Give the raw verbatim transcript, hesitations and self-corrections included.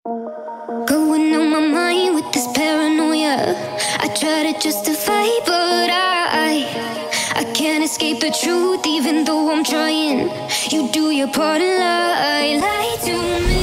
Going on my mind with this paranoia. I try to justify, but I I can't escape the truth, even though I'm trying. You do your part and lie, lie to me.